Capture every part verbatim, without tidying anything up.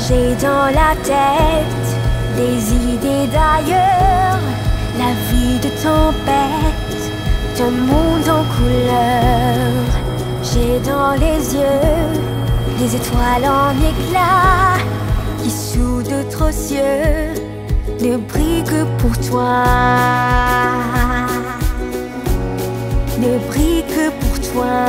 J'ai dans la tête des idées d'ailleurs, la vie de tempête, d'un monde en couleur. J'ai dans les yeux des étoiles en éclats qui sous d'autres cieux ne brillent que pour toi, ne brillent que pour toi.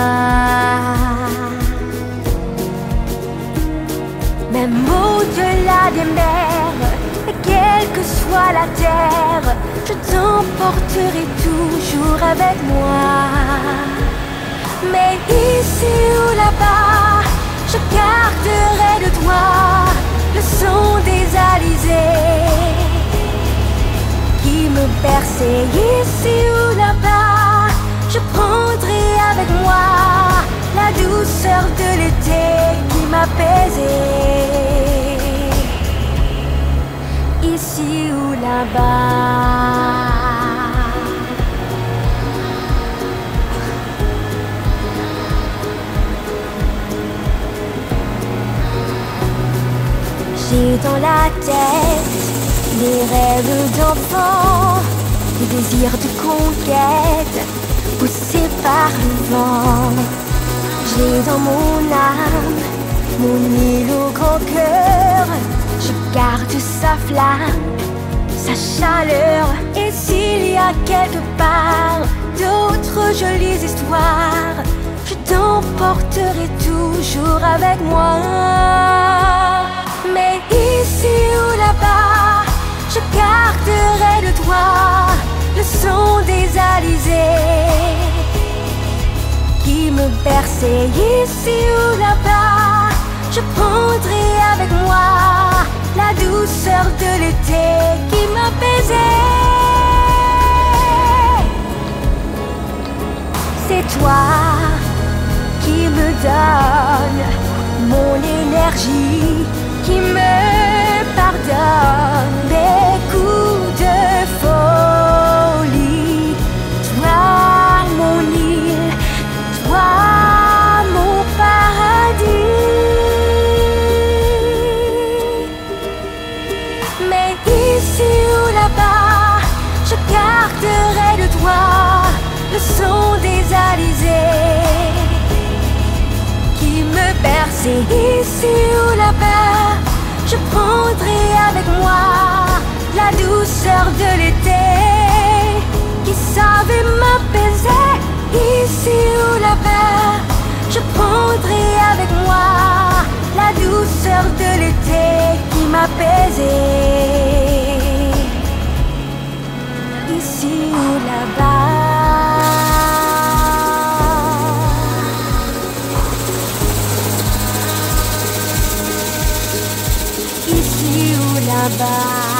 Même au-delà des mers, et quelle que soit la terre, je t'emporterai toujours avec moi. Mais ici ou là-bas, je garderai de toi le son des alizés qui me berçait. Ici ou là-bas, je prendrai avec moi la douceur de l'été qui m'apaisait. Ici ou là-bas. J'ai dans la tête des rêves d'enfant, des désirs de conquête poussés par le vent. J'ai dans mon âme mon île au grand cœur, je garde sa flamme, sa chaleur. Et s'il y a quelque part d'autres jolies histoires, je t'emporterai toujours avec moi. Mais ici ou là-bas, je garderai de toi le son des alizés qui me berçait. Ici ou là-bas, je prendrai avec moi la douceur de l'été qui m'apaisait. C'est toi qui me donne mon énergie, qui me pardonne des coups de folie. Toi, mon île, toi, mon paradis. Mais ici ou là-bas, je garderai de toi le son des alizés qui me berçait. Ici ou là-bas, je prendrai avec moi la douceur de l'été qui savait m'apaiser. Ici ou là-bas, je prendrai avec moi la douceur de l'été qui m'apaisait. Ici ou là-bas. Ici ou là-bas.